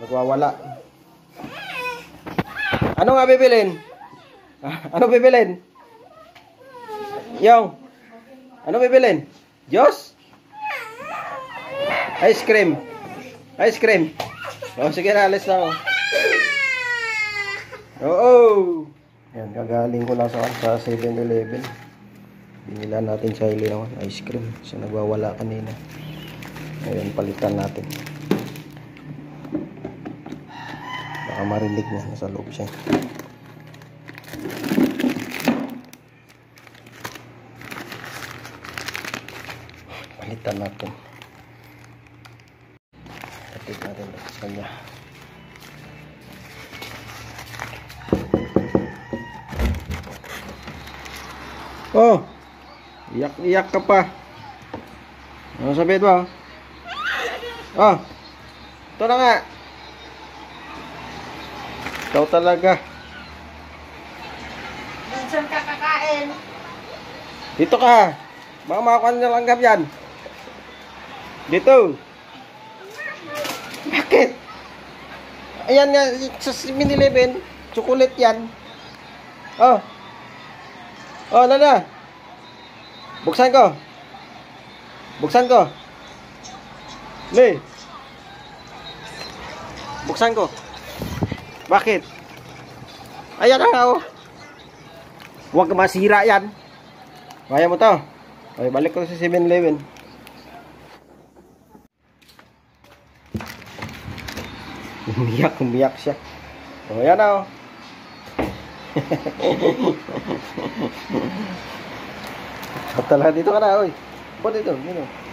Nagwawala. Ano nga bibilin? Ano bibilin? Yung. Ano bibilin? Diyos? Ice cream. Ice cream. O, sige na, alis na ako. Oo. Yan, gagaling ko lang sa 7-Eleven. Binila natin sa ili naman, ice cream. So, nagwawala kanina. Ngayon, palitan natin. Baka marinig niya, nasa loob siya. Palitan natin. Palitan natin sa kanya. Oh, iyak-iyak ka pa. Ano sabihin mo? Oh, ito na nga. Ikaw talaga. Minsan ka kakain. Dito ka. Baka makakuha na langgam yan. Dito. Bakit? Ayan nga, sa 7-Eleven, chocolate yan. Oh. Oh, na. Buksan ko. Buksan ko. Le. Buksan ko. Bakit? Ayan na nga, oh. Huwag ka masira yan. Kaya mo to. Okay, balik ko sa 7-Eleven. Umiyak siya. O, ayan na, oh. Patala, dito ka na, oy. Po dito, dito.